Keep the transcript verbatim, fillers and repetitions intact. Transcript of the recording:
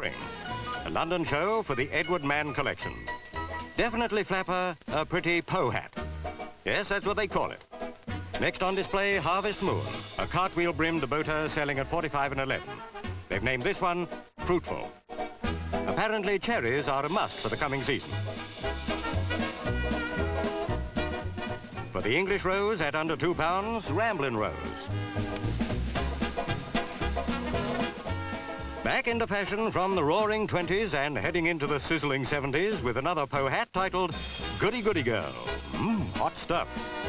A London show for the Edward Mann collection. Definitely, Flapper, a pretty Poe hat. Yes, that's what they call it. Next on display, Harvest Moon, a cartwheel-brimmed boater selling at forty-five and eleven. They've named this one Fruitful. Apparently, cherries are a must for the coming season. For the English rose at under two pounds, Ramblin' Rose. Back into fashion from the roaring twenties and heading into the sizzling seventies with another Poe hat titled Goody Goody Girl. Mmm, hot stuff.